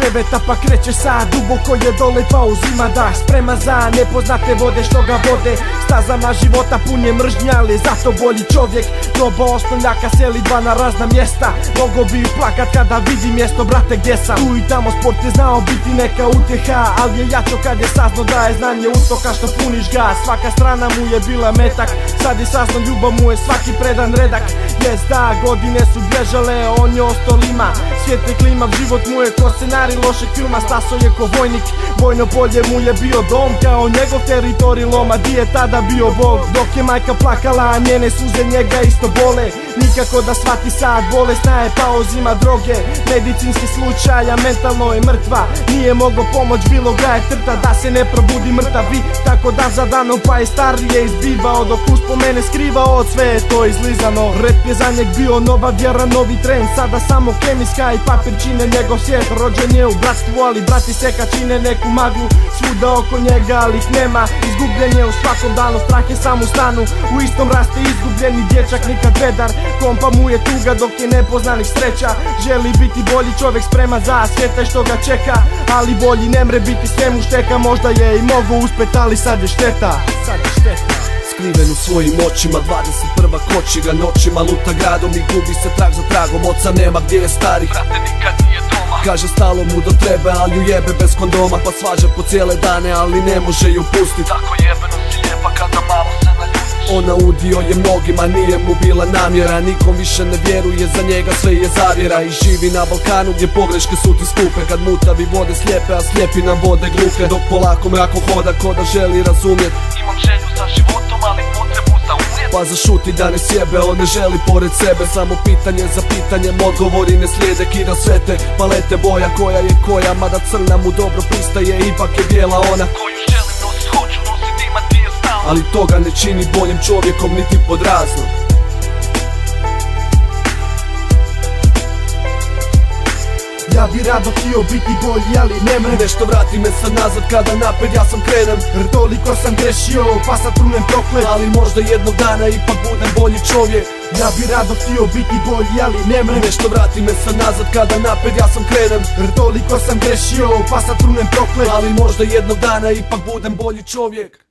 kreveta pa kreće sad, duboko je dole pa uzima dah. Sprema za nepoznate vode što ga vode stazama života punje mržnja, ali zato bolji čovjek. Doba osnovljaka seli dva na razna mjesta, mogo bi plakat kada vidi mjesto, brate, gdje sam. Tu i tamo sport je znao biti neka utjeha, ali je jačo kad je sazno da je znanje utoka što puniš ga. Svaka strana mu je bila metak, sad je sazno ljubav mu je svaki predan redak. Jest da, godine su bježale, on je ostao lima, svijet je klimav, život mu je ko scenarij lošeg filma. Staso je ko vojnik, vojno polje mu je bio dom, kao njegov teritorij loma, di je tada bio Bog. Dok je majka plakala, a njene suze njega isto bole, nikako da shvati sad, bolesna je pa uzima droge. Medicinski slučaj, a mentalno je mrtva, nije mogo pomoć, bilo ga je trta da se ne probudi mrtavi. Tako dan za danom pa je starije izbivao, dok uspomene skrivao, od sve je to izlizano. Rap je za njeg bio nova vjera, novi trend, sada samo kemijska i papir čine njegov svijet. Rođen je u bratstvu, ali brati seka čine neku maglu svuda oko njega, ali ih nema. Izgubljen je u svakom danu, strah je sam u stanu, u istom raste izgubljeni dječak, nikad vedar. Kompa mu je tuga dok je nepoznanik sreća, želi biti bolji čovjek, sprema za svijeta što ga čeka, ali bolji ne mre biti, sve mu šteka. Možda je i mogo uspjet, ali sad je šteta. Skriven u svojim očima, 21. koči ga noćima, luta gradom i gubi se trag za tragom. Oca nema gdje je stari, brate nikad nije doma. Kaže stalo mu do trebe, ali ju jebe bez kondoma. Pa svađa po cijele dane, ali ne može ju pustit. Tako jebeno si lijepa kada malo se naljubiš. Ona udio je mnogima, nije mu bila namjera, nikom više ne vjeruje, za njega sve je zavjera. I živi na Balkanu gdje pogreške su ti skupe, kad mutavi vode slijepe, a slijepi nam vode gluhe. Dok polako mrako hoda ko da želi razumjet, imam želju za životom, ali potrebu za umjet. pa zašuti da ne sjebe, on ne želi pored sebe. Samo pitanje za pitanjem, odgovori ne slijede. Kida sve te palete boja, koja je koja, mada crna mu dobro pristaje, ipak je bijela ona Koju želim nosit, hoću nosit, imati je stalno. ali toga ne čini boljim čovjekom niti pod raznom. Ja bi rado htio biti bolji, ali ne mrem. Nešto vrati me sad nazad kada napred ja sam krenem, Jer toliko sam grešio, pa sad trunem proklet, ali možda jednog dana ipak budem bolji čovjek. Ja bi rado htio biti bolji, ali ne mrem. Nešto vrati me sad nazad kada napred ja sam krenem, Jer toliko sam grešio, pa sad trunem proklet, ali možda jednog dana ipak budem bolji čovjek.